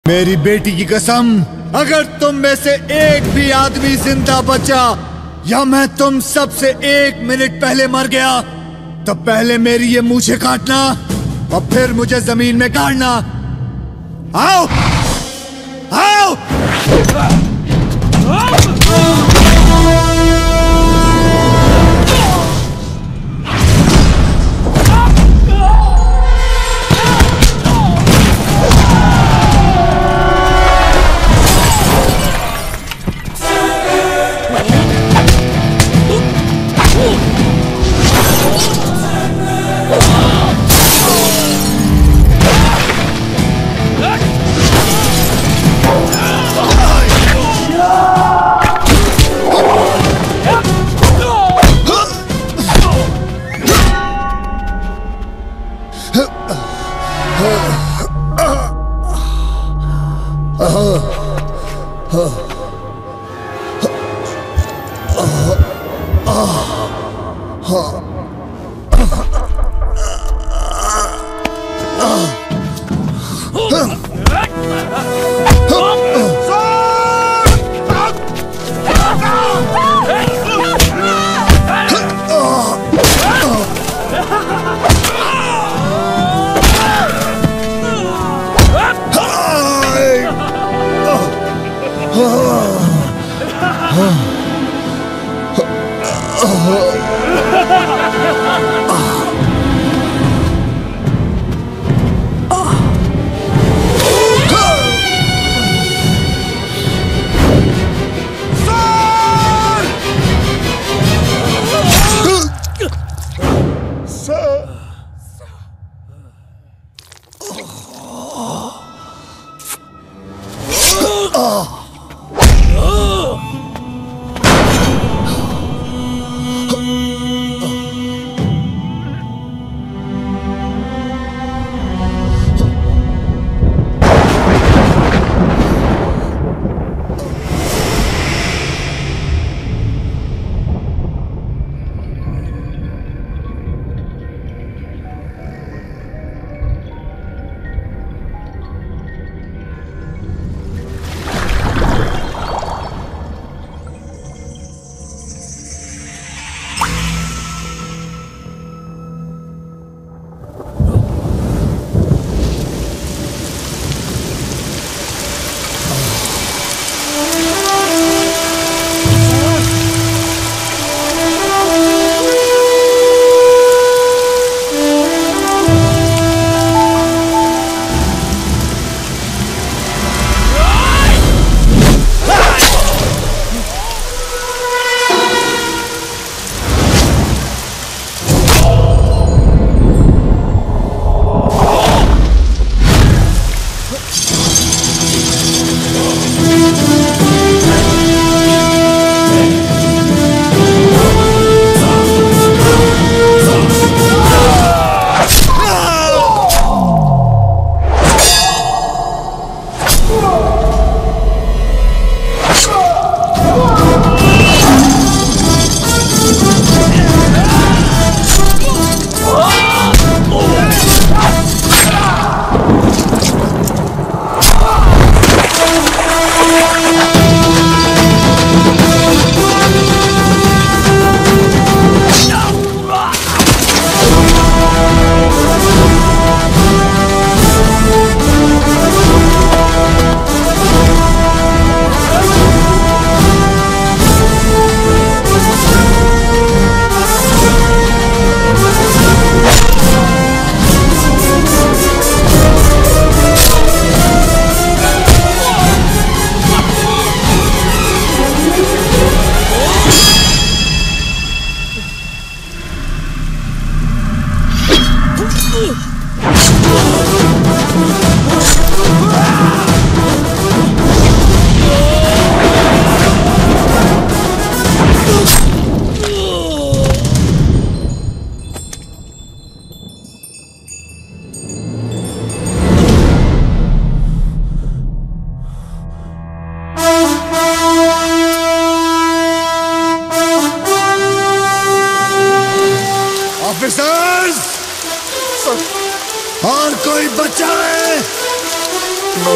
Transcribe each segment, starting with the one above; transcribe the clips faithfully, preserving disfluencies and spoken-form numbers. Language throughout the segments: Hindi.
मेरी बेटी की कसम, अगर तुम में से एक भी आदमी जिंदा बचा या मैं तुम सबसे एक मिनट पहले मर गया तो पहले मेरी ये मूछें काटना और फिर मुझे जमीन में गाड़ना। आओ आओ।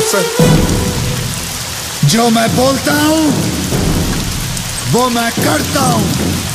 सर। जो मैं बोलता हूं वो मैं करता हूं।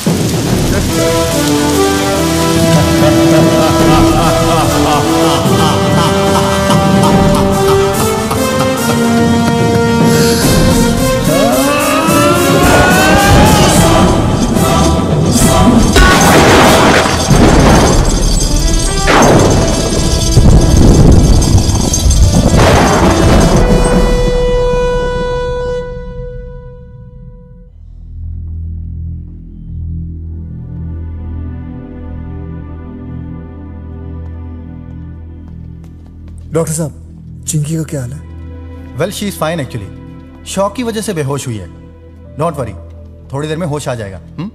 डॉक्टर साहब, चिंकी का क्या हाल है? Well she is fine actually. Shock की वजह से बेहोश हुई है। डोंट वरी, थोड़ी देर में होश आ जाएगा। हुँ?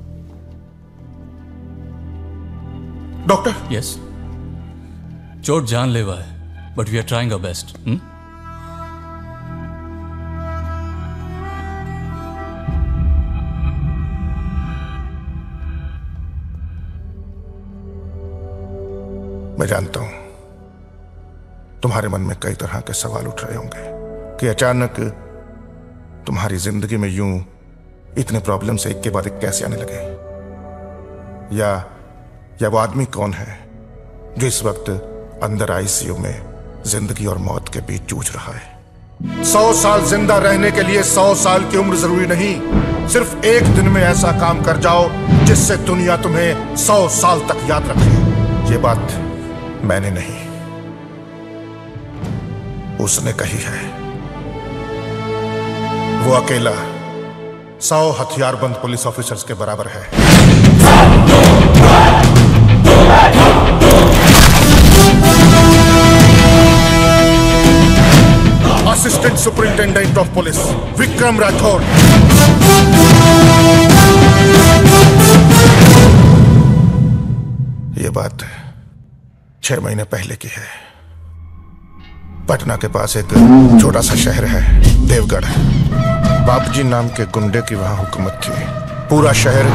डॉक्टर। यस, चोट जानलेवा है, but we are trying our best. मैं जानता हूं तुम्हारे मन में कई तरह के सवाल उठ रहे होंगे कि अचानक तुम्हारी जिंदगी में यूं इतने प्रॉब्लम्स एक के बाद एक कैसे आने लगे, या या वो आदमी कौन है जो इस वक्त अंदर आईसीयू में जिंदगी और मौत के बीच जूझ रहा है। सौ साल जिंदा रहने के लिए सौ साल की उम्र जरूरी नहीं, सिर्फ एक दिन में ऐसा काम कर जाओ जिससे दुनिया तुम्हें सौ साल तक याद रखे। ये बात मैंने नहीं, उसने कही है। वो अकेला सौ हथियारबंद पुलिस ऑफिसर्स के बराबर है। Assistant superintendent of police Vikram Rathore. यह बात छह महीने पहले की है। पटना के पास एक छोटा सा शहर है देवगढ़। बापजी नाम के गुंडे की वहां हुकूमत थी। पूरा शहर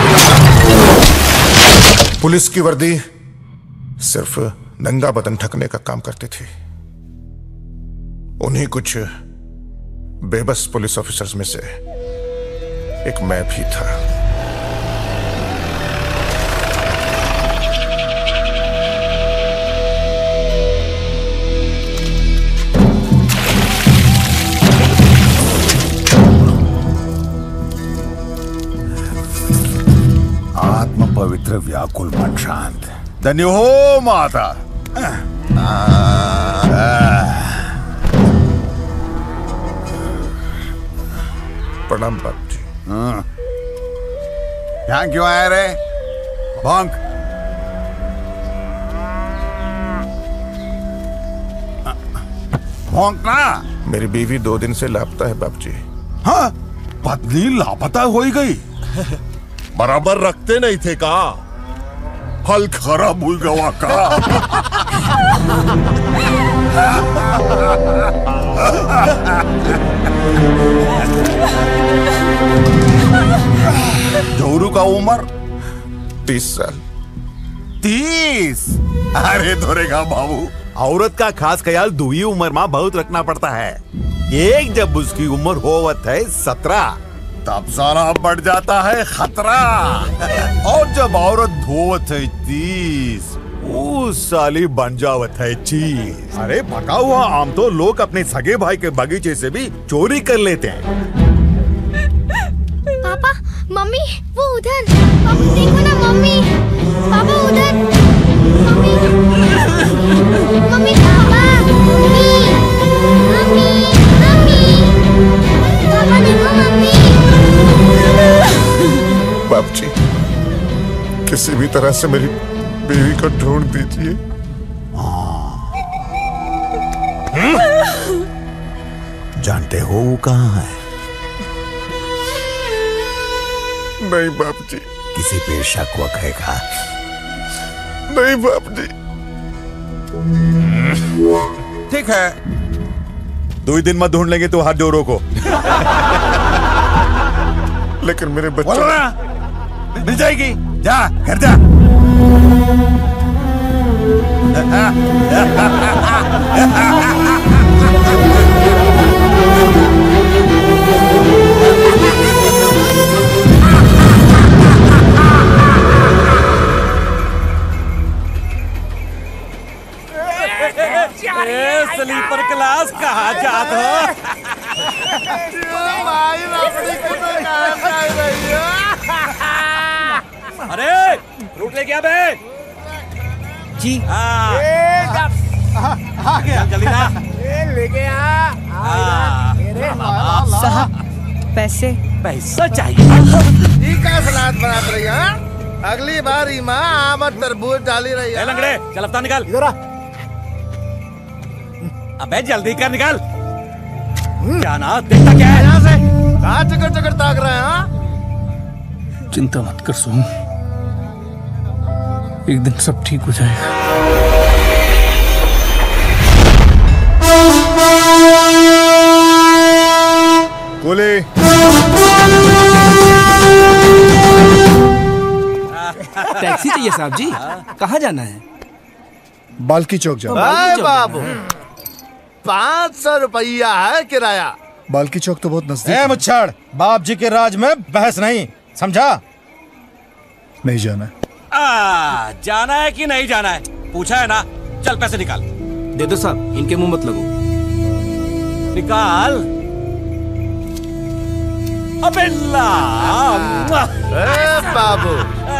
पुलिस की वर्दी सिर्फ नंगा बदन ढकने का काम करती थी। उन्हीं कुछ बेबस पुलिस ऑफिसर्स में से एक मैं भी था। पवित्र व्याकुल मन शांत, धन्य हो माता। प्रणाम बाप जी। यहाँ क्यों आए रे? भौंक। भौंकना। मेरी बीवी दो दिन से लापता है बाप जी। हाँ, पत्नी लापता हो गई। बराबर रखते नहीं थे का? हल खराब हुई गवा का। जोरू का उम्र तीस साल। तीस? अरे धोरेगा बाबू, औरत का खास ख्याल दुई उम्र में बहुत रखना पड़ता है। एक जब उसकी उम्र होवत है सत्रह, तब सारा बढ़ जाता है खतरा। और जब औरत धोवत है तीस, उस साली बन जावत है चीज। अरे पका हुआ आम तो लोग अपने सगे भाई के बगीचे से भी चोरी कर लेते हैं। पापा, मम्मी, वो उधर। पापा देखो ना, मम्मी, पापा उधर। Mummy, mummy, papa, mummy, mummy, mummy, papa देखो, मम्मी। बाप जी, किसी भी तरह से मेरी बीवी को ढूंढ दीजिए। जानते हो वो कहाँ है? नहीं बाप जी। किसी पे शक वक है का? नहीं बाप जी। ठीक है, दो ही दिन में ढूंढ लेंगे तो हाथ जोड़ो को। लेकिन मेरे बच्चों मिल जाएगी। जा घर जा। जा तो अरे फ्रूट लेके आ बे। जी आ गया जल्दी ना लेके आ साहब पैसे पैसा चाहिए। का सलाद बना रही है अगली बार माँ आमद तरबूज डाली रही है। लंगड़े चल अफ्तार निकाल इधर आ। अबे जल्दी कर निकाल। क्या ना देखता क्या है यहाँ से कहाँ चक्कर चक्कर ताक रहे हैं। चिंता मत कर सोम, एक दिन सब ठीक हो जाएगा। बोले टैक्सी चाहिए साहब जी, कहाँ जाना है? बाल्की चौक जाओ। बाबू पाँच सौ रुपया है किराया। बाल्की चौक तो बहुत नजदीक है। मुच्छड़ बाप जी के राज में बहस नहीं, समझा? नहीं जाना। आ, जाना है कि नहीं जाना है पूछा है ना। चल पैसे निकाल। दे दो साहब, इनके मुंह मत लगो। निकाल। अबे ला ए बाबू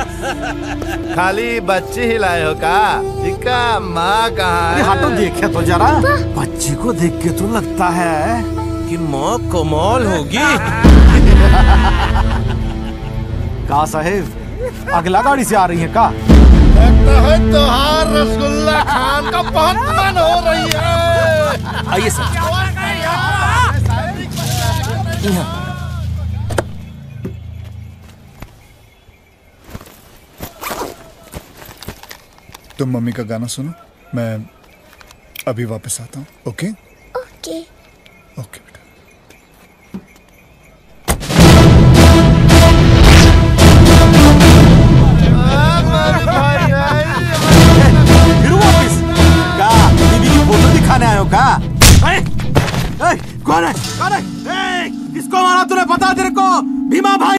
खाली बच्ची ही लाए हो का? इनका माँ कहाँ है? हाथों देखे तो जरा, बच्ची को देख के तो लगता है कि माँ कमाल होगी। का साहेब अगला गाड़ी से आ रही है का? लगता है तोहार रसगुल्ला खान का बहुत मन हो रही है। आइए सर। तुम मम्मी का गाना सुनो, मैं अभी वापस आता हूँ। ओके ओके ओके बेटा। फिर वापस का बीबी की फोटो दिखाने आए हो का? ए, ए, कौन है? कौन है? ए, किसको मारा तूने? बता तेरे को। भीमा भाई